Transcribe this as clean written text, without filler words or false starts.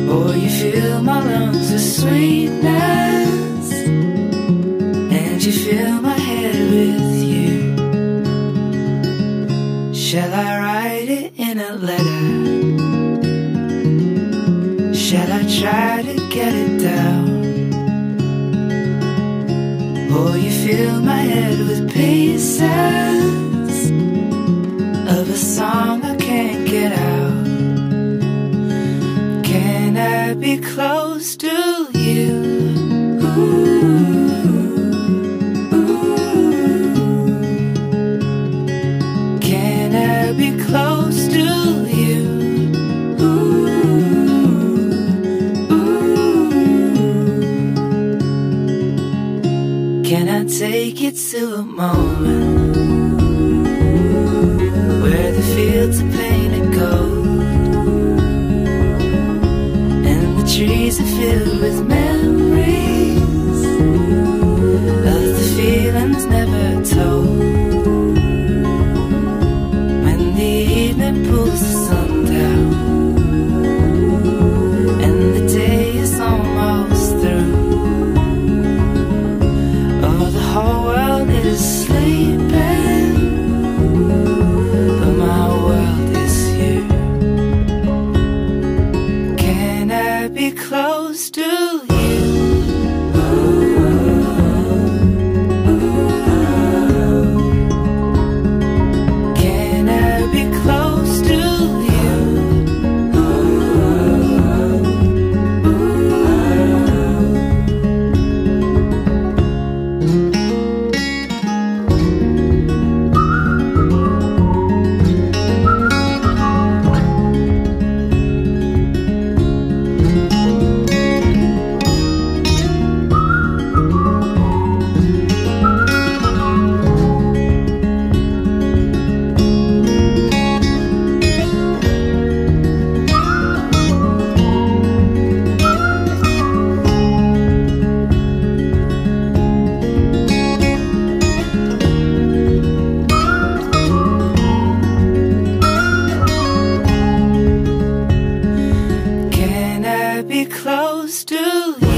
Oh, you fill my lungs with sweetness, and you fill my head with you. Shall I write it in a letter? Shall I try to get it down? Oh, you fill my head with pieces of a song I can't get out. Can I be close to you? Ooh, ooh. Can I be close to you? Ooh, ooh. Can I take you to a moment where the fields are painted gold and the trees are filled with memories of the feelings never told? When the evening pulls the sun down and the day is almost through, oh, the whole world is sleeping, but my world is you. Can I be close to you? Can I be close to you? Can I be close to you?